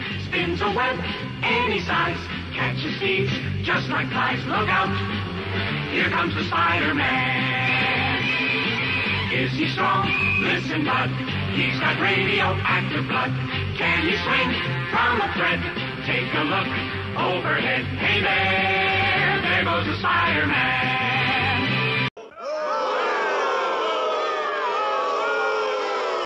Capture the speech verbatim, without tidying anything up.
spins a web any size, catches thieves just like flies. Look out, here comes the Spider-Man. Is he strong? Listen, bud, he's got radioactive blood. Can he swing from a thread? Take a look overhead. Hey there, there goes the Spider-Man.